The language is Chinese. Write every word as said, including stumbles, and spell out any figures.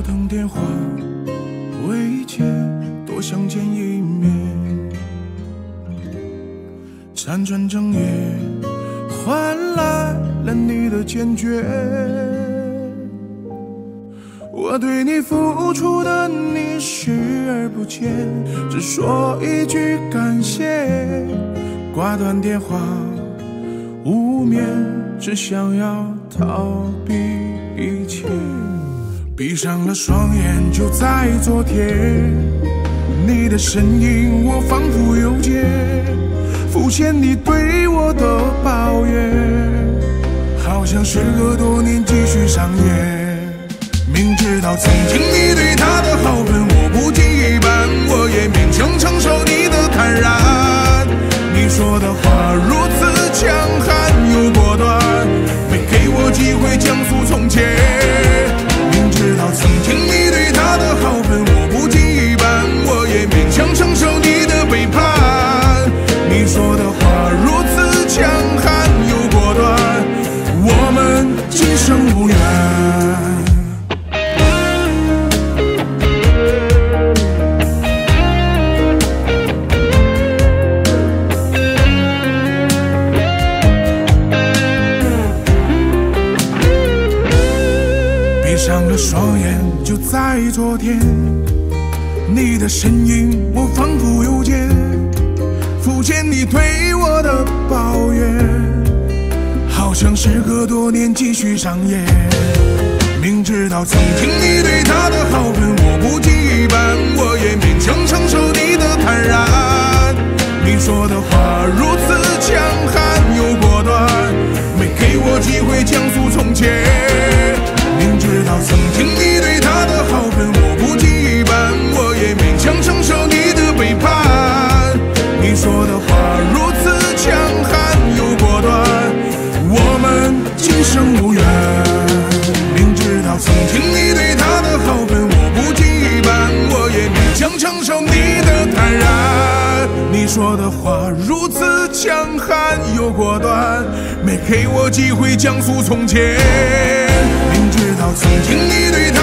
通电话未接，多想见一面。辗转整夜，换来了你的坚决。我对你付出的你视而不见，只说一句感谢。挂断电话，无眠，只想要逃避一切。闭上了双眼，就在昨天，你的身影我仿佛有见，浮现你对我的抱怨，好像时隔多年继续上演。明知道曾经你对他的好分我不及一半，我也勉强承受你的坦然。你说的话如此强悍又果断，没给我机会讲述从前。明知道曾经你对他的好分我不及一半，我也勉强承受你的背叛。你说的话如此强悍又果断，我们今生无缘。闭上了双眼，就在昨天，你的身影我仿佛有见，浮现你对我的抱怨，好像时隔多年继续上演。明知道曾经你对他的好分我不及一半，我也勉强承受你的坦然。你说的话如此强悍又果断，没给我机会讲述从前。明知道曾经你对他的好分我不及一半，我也勉强承受你的背叛。你说的话如此强悍又果断，我们今生无缘。明知道曾经你对他的好分我不及一半，我也勉强承受你的坦然。你说的话如此强悍又果断，没给我机会讲述从前。明知道曾经你对他